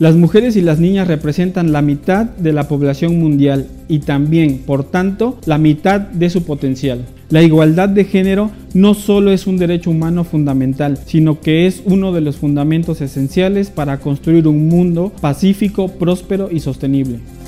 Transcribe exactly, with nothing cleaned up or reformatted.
Las mujeres y las niñas representan la mitad de la población mundial y también, por tanto, la mitad de su potencial. La igualdad de género no solo es un derecho humano fundamental, sino que es uno de los fundamentos esenciales para construir un mundo pacífico, próspero y sostenible.